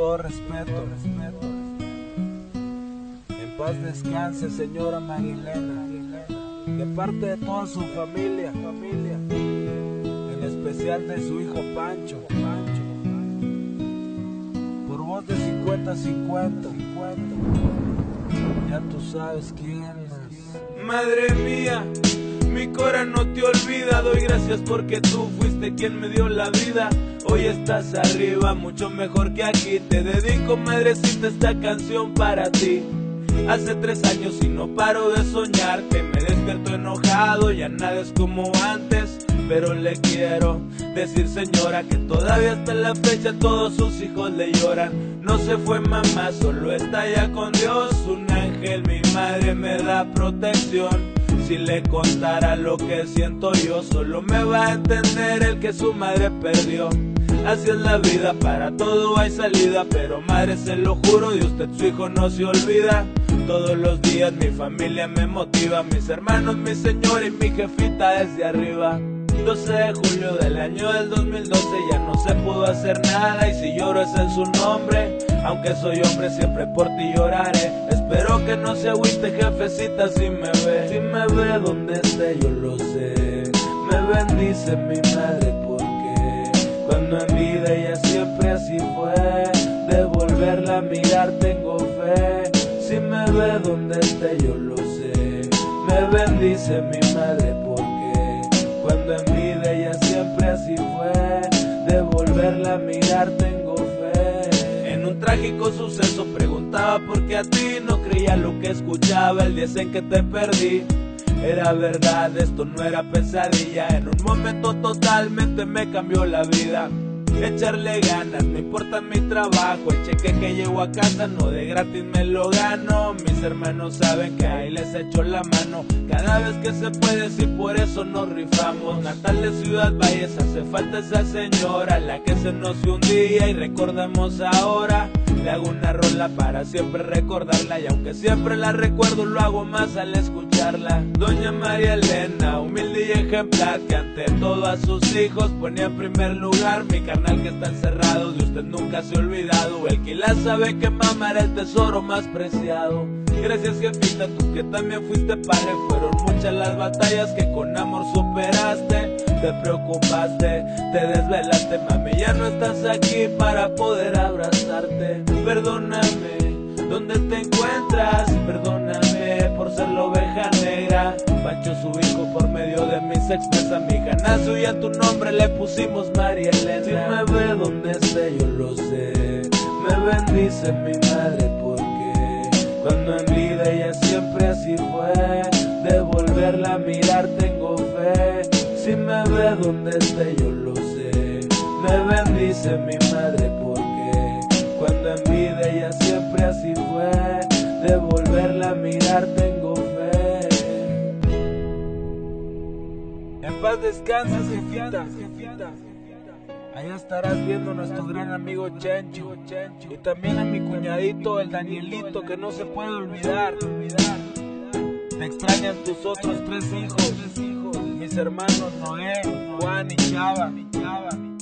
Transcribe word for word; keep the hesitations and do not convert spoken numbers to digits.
todo respeto. En paz descanse, señora Marilena, de parte de toda su familia, familia, en especial de su hijo Pancho, Pancho, por voz de cincuenta cincuenta, ya tú sabes quién es. Madre mía, mi cora no te olvida, doy gracias porque tú fuiste quien me dio la vida. Hoy estás arriba, mucho mejor que aquí. Te dedico, madrecita, esta canción para ti. Hace tres años y no paro de soñarte. Me despierto enojado, ya nada es como antes. Pero le quiero decir, señora, que todavía hasta la fecha todos sus hijos le lloran. No se fue mamá, solo está ya con Dios. Un ángel, mi madre me da protección. Si le contara lo que siento yo, solo me va a entender el que su madre perdió. Así es la vida, para todo hay salida, pero madre, se lo juro, de usted su hijo no se olvida. Todos los días mi familia me motiva, mis hermanos, mi señor y mi jefita desde arriba. doce de julio del año del dos mil doce, ya no se pudo hacer nada, y si lloro es en su nombre. Aunque soy hombre, siempre por ti lloraré. Espero que no se agüite, jefecita, si me ve. Si me ve donde esté, yo lo sé. Me bendice mi madre porque cuando en vida ella siempre así fue. De volverla a mirar tengo fe. Si me ve donde esté, yo lo sé. Me bendice mi madre porque cuando en vida ella siempre así fue. De volverla a mirar tengo fe. En un trágico suceso preguntaba por qué a ti no creía lo que escuchaba el día en que te perdí. Era verdad, esto no era pesadilla. En un momento totalmente me cambió la vida. Echarle ganas, no importa mi trabajo. El cheque que llevo a casa no de gratis me lo gano. Mis hermanos saben que ahí les echo la mano cada vez que se puede, si por eso nos rifamos. Natal de Ciudad Valles, hace falta esa señora, la que se nos fue un día y recordamos ahora. Le hago una rola para siempre recordarla, y aunque siempre la recuerdo, lo hago más al escucharla. Doña María Elena, humilde y ejemplar, que ante todo a sus hijos ponía en primer lugar. Mi carnal que está encerrado, de usted nunca se ha olvidado. El que la sabe que mamá era el tesoro más preciado. Gracias, jefita, tú que también fuiste padre. Fueron muchas las batallas que con amor superaste. Te preocupaste, te desvelaste, mami, ya no estás aquí para poder abrazarte. Perdóname, ¿dónde te encuentras? Perdóname por ser la oveja negra. Pancho, su hijo, por medio de mí se expresa. Mi hija nació y a tu nombre le pusimos María Elena. Si me ve donde esté, yo lo sé. Me bendice mi madre porque cuando en vida ella siempre así fue. De volverla a mirar tengo fe. Si me ve donde esté, yo lo sé. Me bendice mi madre porque cuando en vida ella siempre así fue. De volverla a mirar tengo fe. En paz descanses, jefita. Allá estarás viendo a nuestro gran amigo Chencho, y también a mi cuñadito, el Danielito, que no se puede olvidar. Te extrañan tus otros tres hijos, mis hermanos Noé, Juan y Chava.